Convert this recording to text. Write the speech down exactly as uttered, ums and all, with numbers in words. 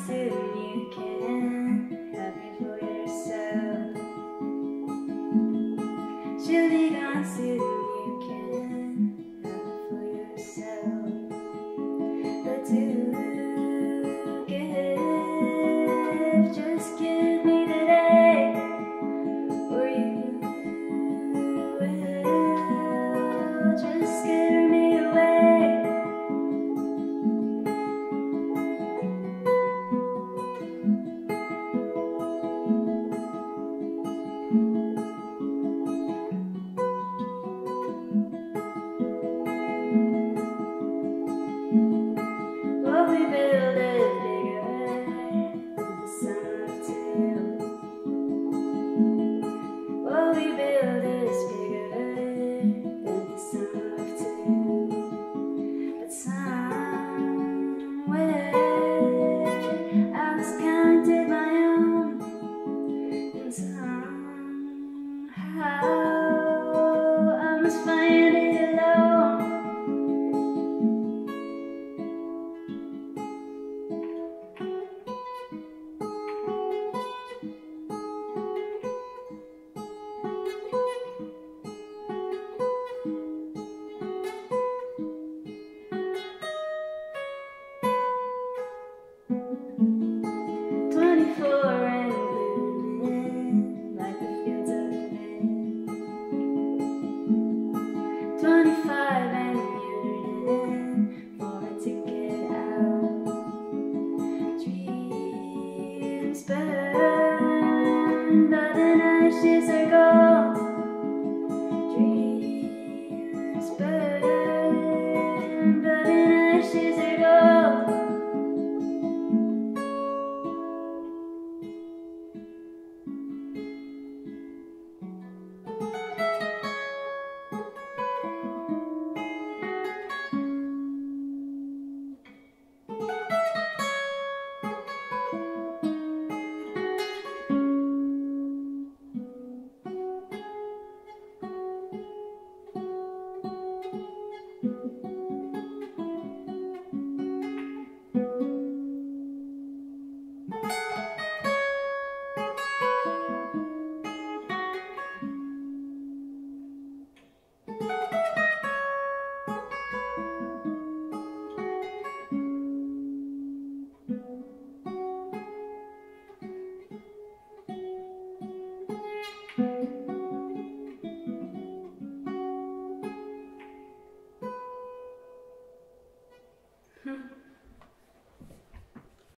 soon you can have me for yourself. She'll be gone soon you can have me for yourself. But to give, just give me the day, or you will just scare me away. What we build is bigger than the sum of two. What we build is bigger than the sum of two. But somewhere I was counted my own, and somehow I must find it alone. Twenty-four and blooming like the fields of May. Twenty-five and yearning for a ticket out. Dreams burn, but the ashes are gold. Dreams burn, but the ashes are gold. Hmm.